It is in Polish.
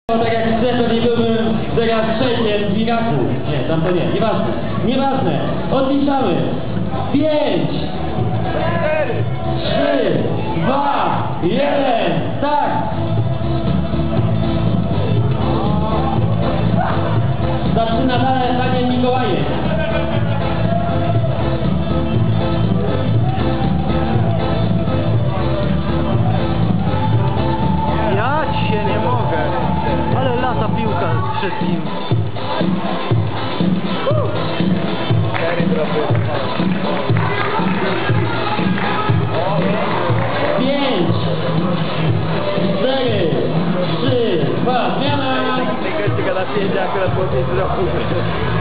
Tak jak chcę, to nie byłbym teraz trzeciem z Iraku. Nie, tam to nie, nieważne. Nieważne. Odliczamy. 5, 3, 2, 1, tak! Zaczyna Daniel Mikołajek. Ja dzisiaj nie mogę, ale lata piłka z wszystkim. 5, 4, 3, 2, zmiana! Tego na pięcie akurat po 5 roku.